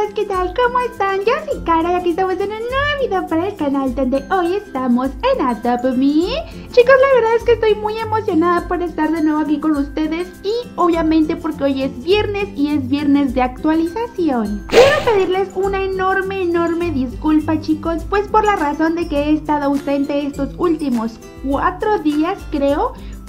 chicos, ¿qué tal? ¿Cómo están? Yo soy Cara y aquí estamos en un nuevo video para el canal donde hoy estamos en Adopt Me. Chicos, la verdad es que estoy muy emocionada por estar de nuevo aquí con ustedes y obviamente porque hoy es viernes y es viernes de actualización. Quiero pedirles una enorme disculpa, chicos, pues por la razón de que he estado ausente estos últimos 4 días, creo,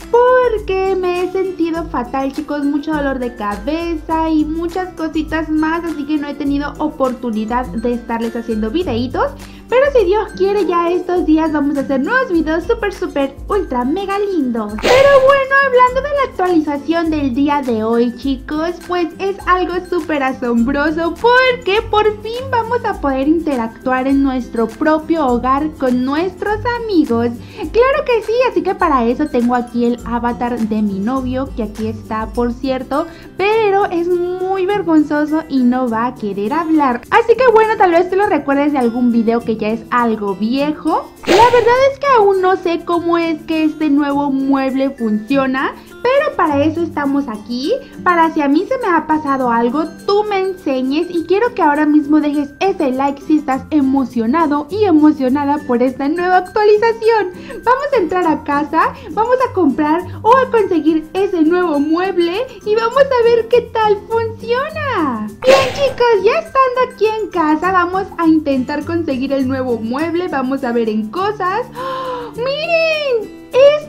porque me he sentido fatal, chicos, mucho dolor de cabeza y muchas cositas más, así que no he tenido oportunidad de estarles haciendo videitos. Pero si Dios quiere, ya estos días vamos a hacer nuevos videos súper ultra mega lindos. Pero bueno, hablando de la actualización del día de hoy, chicos, pues es algo súper asombroso porque por fin vamos a poder interactuar en nuestro propio hogar con nuestros amigos. Claro que sí, así que para eso tengo aquí el avatar de mi novio, que aquí está, por cierto, pero es muy vergonzoso y no va a querer hablar. Así que bueno, tal vez te lo recuerdes de algún video que ya es algo viejo. La verdad es que aún no sé cómo es que este nuevo mueble funciona, pero para eso estamos aquí, para si a mí se me ha pasado algo, tú me enseñes, y quiero que ahora mismo dejes ese like si estás emocionado y emocionada por esta nueva actualización. Vamos a entrar a casa, vamos a comprar o a conseguir ese nuevo mueble y vamos a ver qué tal funciona. Bien, chicos, ya estando aquí en casa, vamos a intentar conseguir el nuevo mueble, vamos a ver en cosas. ¡Oh! ¡Miren! ¡Es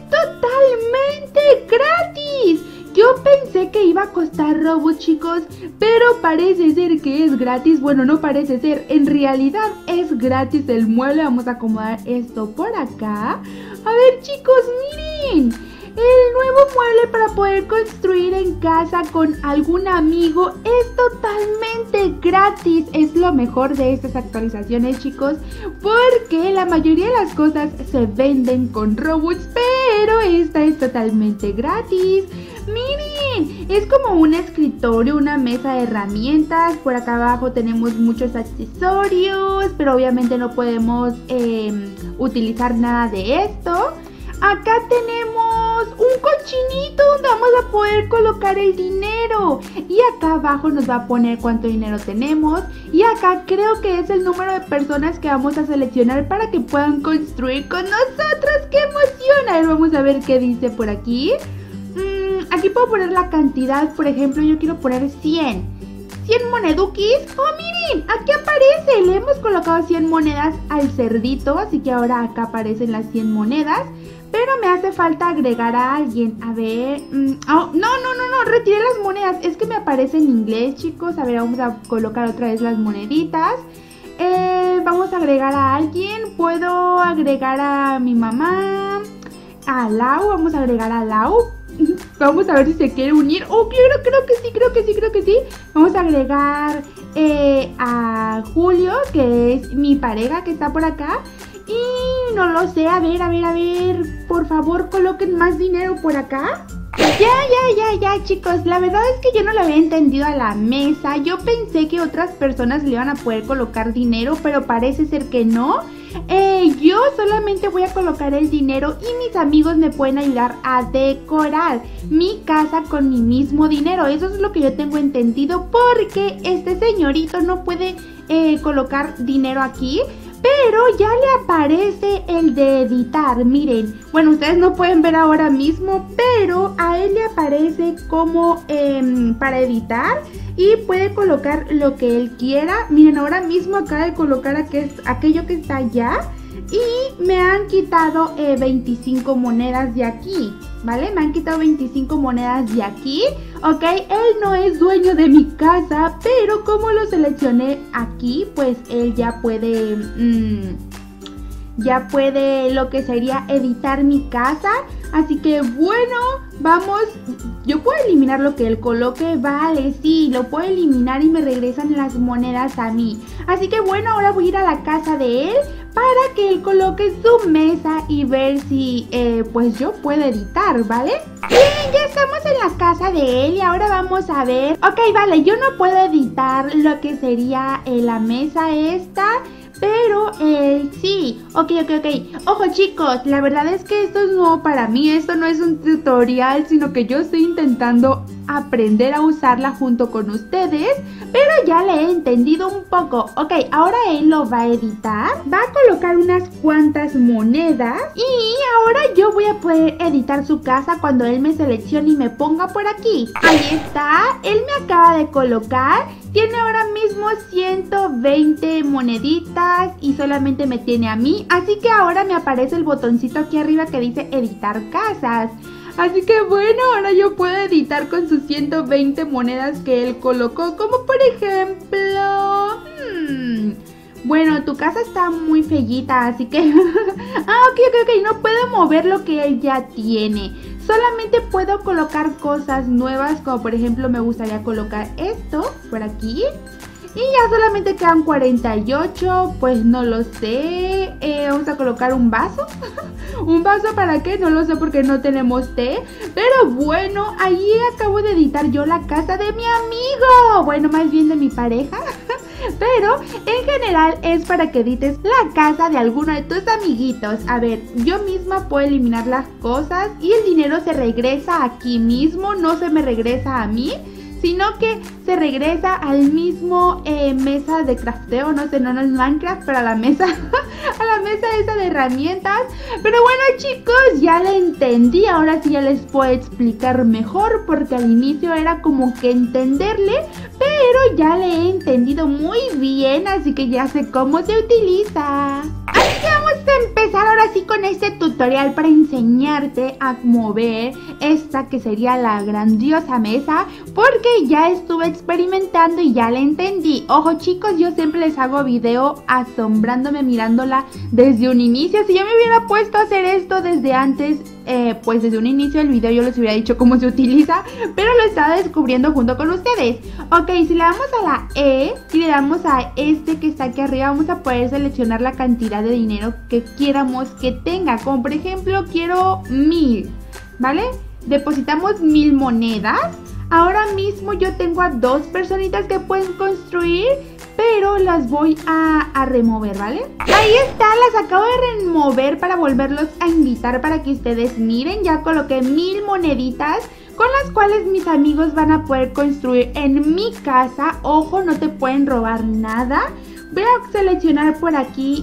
totalmente gratis! Yo pensé que iba a costar Robux, chicos, pero parece ser que es gratis. Bueno, no parece ser, en realidad es gratis el mueble. Vamos a acomodar esto por acá. A ver, chicos, miren, el nuevo mueble para poder construir en casa con algún amigo es totalmente gratis. Es lo mejor de estas actualizaciones, chicos, porque la mayoría de las cosas se venden con Robux, pero esta es totalmente gratis. Miren, es como un escritorio, una mesa de herramientas. Por acá abajo tenemos muchos accesorios, pero obviamente no podemos utilizar nada de esto. Acá tenemos un cochinito donde vamos a poder colocar el dinero. Y acá abajo nos va a poner cuánto dinero tenemos. Y acá creo que es el número de personas que vamos a seleccionar para que puedan construir con nosotros. ¡Qué emoción! A ver, vamos a ver qué dice por aquí. Aquí puedo poner la cantidad, por ejemplo, yo quiero poner 100 monedukis. ¡Oh, miren! Aquí aparece, le hemos colocado 100 monedas al cerdito, así que ahora acá aparecen las 100 monedas. Pero me hace falta agregar a alguien. A ver, oh, no, retiré las monedas. Es que me aparece en inglés, chicos. A ver, vamos a colocar otra vez las moneditas. Vamos a agregar a alguien. Puedo agregar a mi mamá, a Lau, vamos a agregar a Lau. Vamos a ver si se quiere unir. Oh, creo que sí. Vamos a agregar a Julio, que es mi pareja que está por acá. Y no lo sé, a ver, por favor coloquen más dinero por acá. Ya, chicos, la verdad es que yo no lo había entendido a la mesa. Yo pensé que otras personas le iban a poder colocar dinero, pero parece ser que no. Yo solamente voy a colocar el dinero y mis amigos me pueden ayudar a decorar mi casa con mi mismo dinero. Eso es lo que yo tengo entendido, porque este señorito no puede colocar dinero aquí. Pero ya le aparece el de editar, miren. Bueno, ustedes no pueden ver ahora mismo, pero a él le aparece como para editar y puede colocar lo que él quiera. Miren, ahora mismo acaba de colocar aquello que está allá y me han quitado 25 monedas de aquí, ¿vale? Me han quitado 25 monedas de aquí. Ok, él no es dueño de mi casa, pero como lo seleccioné aquí, pues él ya puede lo que sería editar mi casa. Así que bueno, vamos. Yo puedo eliminar lo que él coloque, vale, sí, lo puedo eliminar y me regresan las monedas a mí. Así que bueno, ahora voy a ir a la casa de él para que él coloque su mesa y ver si pues yo puedo editar, ¿vale? Bien, ya estamos en la casa de él y ahora vamos a ver. Ok, vale, yo no puedo editar lo que sería la mesa esta, Pero, sí, ok. Ojo chicos, la verdad es que esto es nuevo para mí, esto no es un tutorial, sino que yo estoy intentando aprender a usarla junto con ustedes, pero ya le he entendido un poco. Ok, ahora él lo va a editar, va a colocar unas cuantas monedas y ahora yo voy a poder editar su casa cuando él me seleccione y me ponga por aquí. Ahí está, él me acaba de colocar. Tiene ahora mismo 120 moneditas y solamente me tiene a mí. Así que ahora me aparece el botoncito aquí arriba que dice editar casas. Así que bueno, ahora yo puedo editar con sus 120 monedas que él colocó. Como por ejemplo... Bueno, tu casa está muy fellita, así que... ok, no puedo mover lo que él ya tiene. Solamente puedo colocar cosas nuevas, como por ejemplo me gustaría colocar esto por aquí. Y ya solamente quedan 48, pues no lo sé. Vamos a colocar un vaso. ¿Un vaso para qué? No lo sé porque no tenemos té. Pero bueno, ahí acabo de editar yo la casa de mi amigo. Bueno, más bien de mi pareja. Pero en general es para que edites la casa de alguno de tus amiguitos. A ver, yo misma puedo eliminar las cosas y el dinero se regresa aquí mismo, no se me regresa a mí, sino que se regresa al mismo mesa de crafteo, no sé, no es Minecraft, pero a la mesa, a la mesa esa de herramientas. Pero bueno chicos, ya le entendí, ahora sí ya les puedo explicar mejor, porque al inicio era como que entenderle, pero ya le he entendido muy bien, así que ya sé cómo se utiliza. Así que vamos a empezar ahora sí con este tutorial para enseñarte a mover esta que sería la grandiosa mesa, porque ya estuve experimentando y ya le entendí. Ojo chicos, yo siempre les hago video asombrándome mirándola desde un inicio. Si yo me hubiera puesto a hacer esto desde antes, pues desde un inicio del video yo les hubiera dicho cómo se utiliza, pero lo estaba descubriendo junto con ustedes. Ok, si le damos a la E y le damos a este que está aquí arriba, vamos a poder seleccionar la cantidad de dinero que quieramos que tenga. Como por ejemplo, quiero 1000, ¿vale? Depositamos 1000 monedas. Ahora mismo yo tengo a 2 personitas que pueden construir, pero las voy a remover, ¿vale? Ahí está, las acabo de remover para volverlos a invitar para que ustedes miren. Ya coloqué 1000 moneditas con las cuales mis amigos van a poder construir en mi casa. Ojo, no te pueden robar nada. Voy a seleccionar por aquí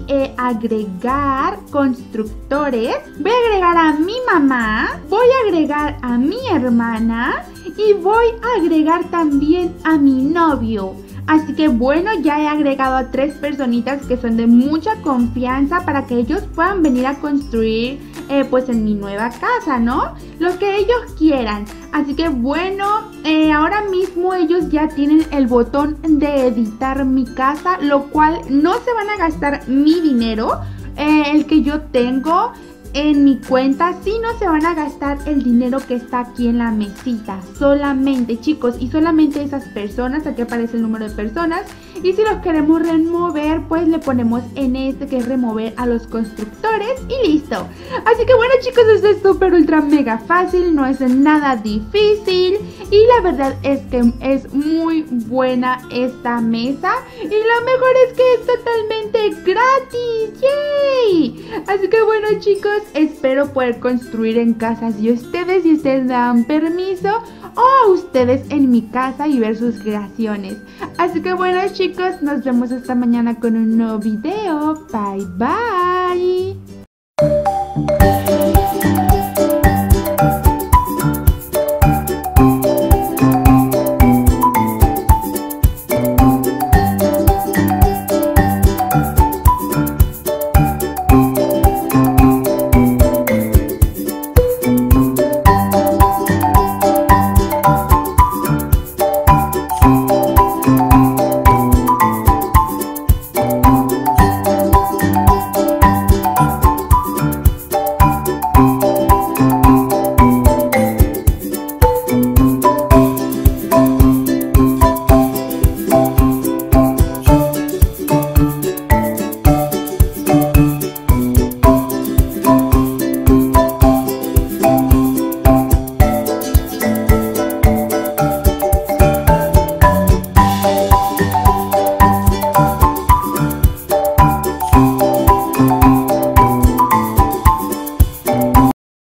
agregar constructores. Voy a agregar a mi mamá, voy a agregar a mi hermana y voy a agregar también a mi novio. Así que bueno, ya he agregado a 3 personitas que son de mucha confianza para que ellos puedan venir a construir pues en mi nueva casa, ¿no? Lo que ellos quieran. Así que bueno, ahora mismo ellos ya tienen el botón de editar mi casa, lo cual no se van a gastar mi dinero, el que yo tengo en mi cuenta, si no se van a gastar el dinero que está aquí en la mesita. Solamente chicos, y solamente esas personas. Aquí aparece el número de personas. Y si los queremos remover, pues le ponemos en este que es remover a los constructores y listo. Así que bueno chicos, esto es súper ultra mega fácil, no es nada difícil. Y la verdad es que es muy buena esta mesa. Y lo mejor es que es totalmente gratis. ¡Yay! Así que bueno chicos, espero poder construir en casas de ustedes, si ustedes me dan permiso, o a ustedes en mi casa y ver sus creaciones. Así que bueno chicos, nos vemos esta mañana con un nuevo video. Bye bye.